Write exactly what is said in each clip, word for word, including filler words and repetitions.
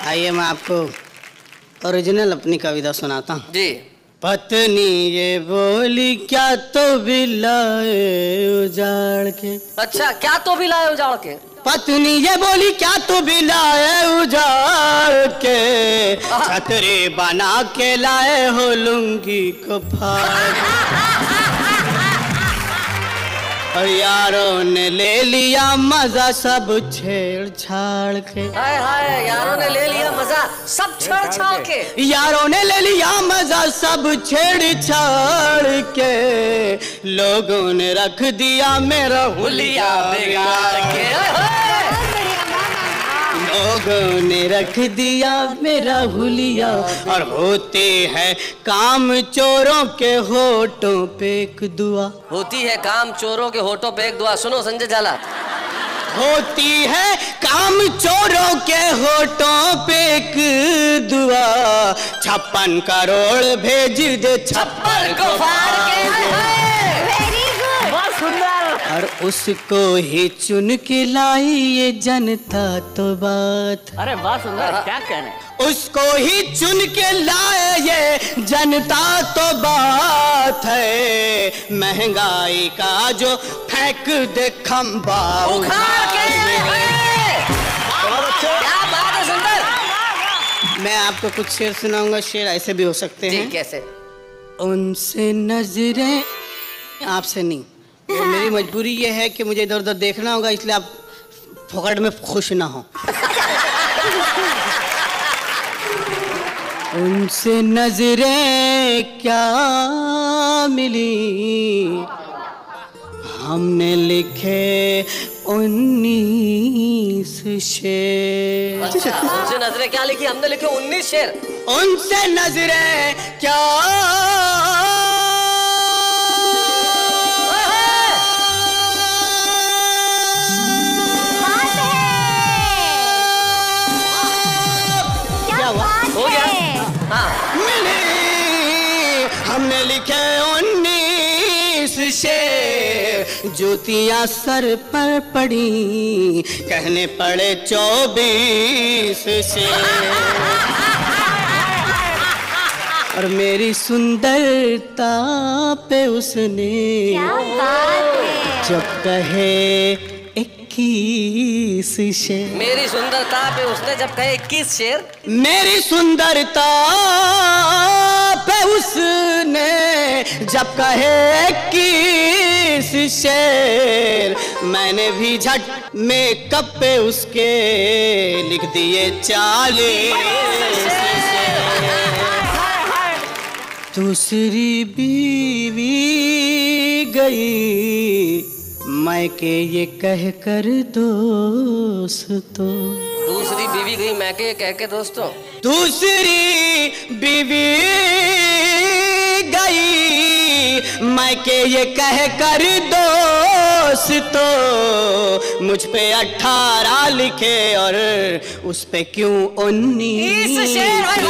आइए मैं आपको ओरिजिनल अपनी कविता सुनाता हूँ जी। पत्नी ये बोली क्या तो भी लाए उजाड़ के। अच्छा, क्या तो भी लाए उजाड़ के? पत्नी ये बोली क्या तो भी लाए उजाड़ के, छतरी बना के लाए हो लुंगी को फाड़। और यारों ने ले लिया मजा सब छेड़छाड़ के। हाय हाय, यारों ने ले लिया मजा सब छेड़छाड़ के। यारों ने ले लिया मजा सब छेड़छाड़ के, लोगों ने रख दिया मेरा हुलिया बिगाड़ के। लोगों ने रख दिया मेरा हुलिया। और होती है काम चोरों के होठों पे एक दुआ। होती है काम चोरों के होठों पे एक दुआ। सुनो संजय झाला। होती है काम चोरों के होठों पे एक दुआ, छप्पन करोड़ भेज दे छप्पन को फाड़ के। और उसको ही चुन के लाई ये जनता तो बात। अरे वाह सुंदर, क्या कहने। उसको ही चुन के लाए ये जनता तो बात है, महंगाई का जो फेंक दे खंबा उखाड़ के। क्या बात है सुंदर। मैं आपको कुछ शेर सुनाऊंगा। शेर ऐसे भी हो सकते हैं। कैसे? उनसे नजरें, आपसे नहीं। तो मेरी मजबूरी ये है कि मुझे इधर उधर देखना होगा, इसलिए आप फोकट में खुश ना हो। उनसे नजरें क्या मिली, हमने लिखे उन्नीस शेर। अच्छा, उनसे नजरें क्या लिखी? हमने लिखे उन्नीस शेर। उनसे नजरें क्या हो गया? हाँ। मिली, हमने लिखे उन्नीस शेर, ज्योतियां सर पर पड़ी, कहने पड़े चौबीस शेर। और मेरी सुंदरता पे उसने जब कहे इक्कीस शेर। मेरी सुंदरता पे उसने जब कहे इक्कीस शेर। मेरी सुंदरता पे उसने जब कहे इक्कीस शेर, मैंने भी झट मेकअप पे उसके लिख दिए चालीस शेर। दूसरी बीवी गई मैं के ये कह कर दोस्तों। दूसरी बीवी गई मैं के कह के दोस्तों। दूसरी बीवी गई मैं के ये कह कर दोस्तों, मुझ पे अठारह लिखे और उस पे क्यों उन्नीस शेर।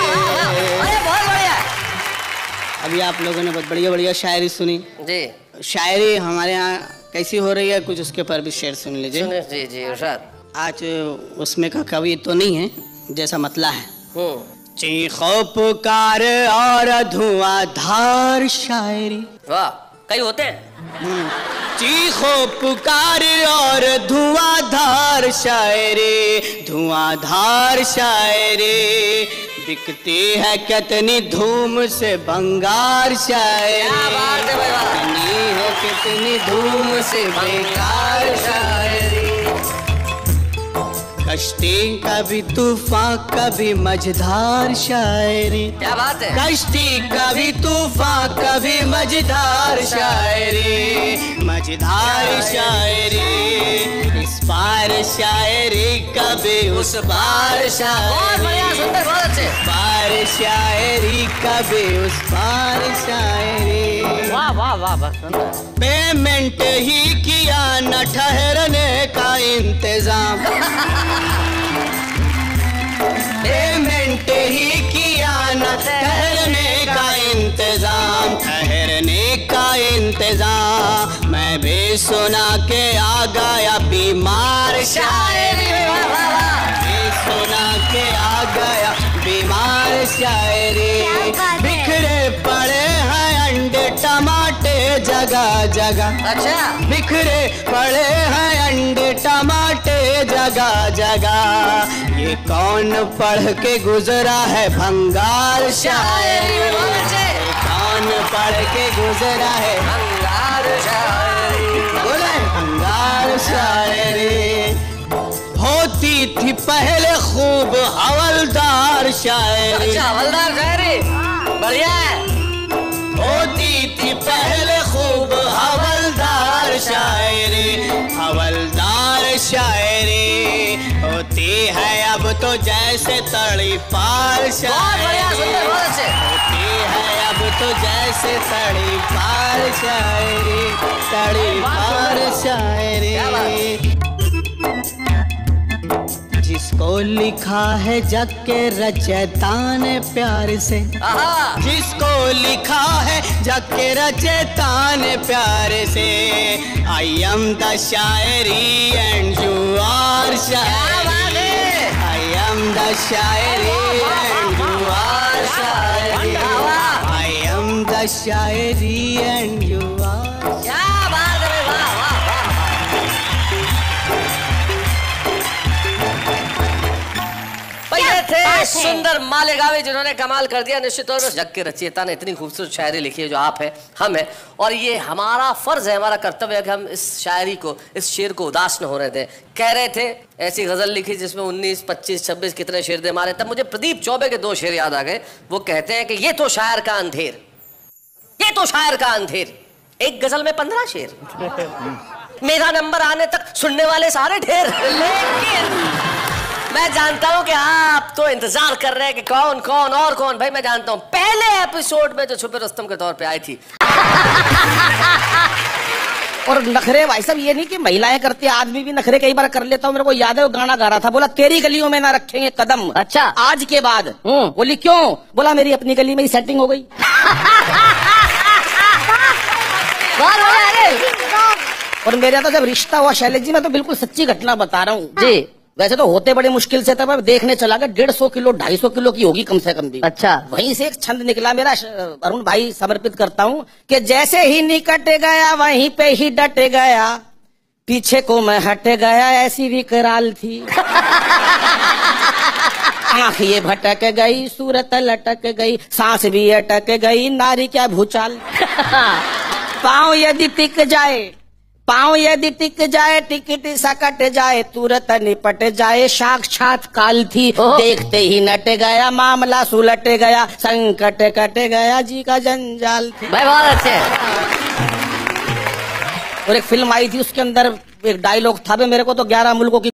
अभी आप लोगों ने बहुत बढ़िया बढ़िया शायरी सुनी जी। शायरी हमारे यहाँ कैसी हो रही है, कुछ उसके पर भी शेर सुन लीजिए। जी जी इरशाद। आज उसमें का कवि तो नहीं है जैसा मतला है। चीखो पुकार और धुआंधार शायरी। वाह, कई होते हैं। चीखो पुकार और धुआंधार शायरी, धुआंधार शायरी, बिकती है कितनी धूम से बंगार शायरी। कितनी है कितनी धूम से बेकार शायरी। कश्ती कभी तूफान कभी मझधार शायरी। क्या बात है। कश्ती कभी तूफान कभी मझधार शायरी, मझधार शायरी, इस पार शायरी कभी उस पार शायरी, पार शायरी कभी उस पार शायरी। वाह वाह वाह बस। पेमेंट ही किया न ठहरने का इंतजाम। पेमेंट ही किया न ठहरने का इंतजाम, ठहरने का इंतजाम। मैं भी सुना के आ गया बीमार शायरी, मैं भी सुना के आ शायरी। बिखरे पड़े हैं अंडे टमाटे जगह जगह। अच्छा। बिखरे पड़े हैं अंडे टमाटे जगह जगह। ये कौन पढ़ के गुजरा है भंगार शायरी। कौन पढ़ के गुजरा है भंगार शायरी। बोले भंगार शायरी। होती थी पहले खूब हवलदार शायरी। अच्छा, हवलदार शायरी बढ़िया है। होती थी पहले खूब हवलदार शायरी। हवलदार शायरी होती है अब तो जैसे तड़ी पार शायरी। होती है अब तो जैसे तड़ी पार शायरी। तड़ी पार शायरी। जिसको लिखा है जग के रचयिता ने प्यार से। जिसको लिखा है जग के रचयिता ने प्यार से। I am the shayari and you are shayari. I am the shayari and you are shayari. I am the shayari and you are. क्या बात है, वाह वाह वाह। ये थे सुंदर मालेगावी जिन्होंने कमाल कर दिया। निश्चित तौर पर जग के रचयिता ने इतनी खूबसूरत शायरी लिखी है जो आप है, हम है, और ये हमारा फर्ज है, हमारा कर्तव्य है कि हम इस शायरी को, इस शेर को उदास न होने दें। कह रहे थे ऐसी गजल लिखी जिसमें उन्नीस, पच्चीस, छब्बीस कितने शेर दे मारे। तब मुझे प्रदीप चौबे के दो शेर याद आ गए। वो कहते हैं कि ये तो शायर का अंधेर, ये तो शायर का अंधेर, एक गजल में पंद्रह शेर, मेरा नंबर आने तक सुनने वाले सारे ढेर। लेकिन मैं जानता हूं कि आप तो इंतजार कर रहे हैं कि कौन कौन और कौन। भाई मैं जानता हूं पहले एपिसोड में जो छुपे रुस्तम के तौर पे आई थी। और नखरे भाई साहब ये नहीं कि महिलाएं करती, आदमी भी नखरे कई बार कर लेता हूँ। मेरे को याद है वो गाना गा रहा था, बोला तेरी गलियों में ना रखेंगे कदम। अच्छा। आज के बाद। बोली क्यों? बोला मेरी अपनी गली में ही सेटिंग हो गई। और मेरा तो जब रिश्ता हुआ शैलेश जी, मैं तो बिल्कुल सच्ची घटना बता रहा हूँ जी। वैसे तो होते बड़े मुश्किल से था, मैं देखने चला गया, डेढ़ सौ किलो ढाई सौ किलो की होगी कम से कम भी। अच्छा। वहीं से एक छंद निकला मेरा, अरुण भाई समर्पित करता हूँ कि जैसे ही निकट गया वहीं पे ही डट गया, पीछे को मैं हट गया, ऐसी विकराल थी। आंख ये भटक गई, सूरत लटक गई, सांस भी अटक गई, नारी क्या भूचाल। पाँव यदि टिक जाए, पाँव यदि टिक जाए, टिकट सकट जाए, तुरंत निपट जाए, साक्षात काल थी। देखते ही नट गया, मामला सुलट गया, संकट कट गया, जी का जंजाल थी। भाई बहुत अच्छे। और एक फिल्म आई थी, उसके अंदर एक डायलॉग था, मेरे को तो ग्यारह मुल्कों की